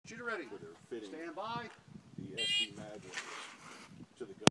Shooter ready. Where they're fitting Stand by. the SD mag to the gun.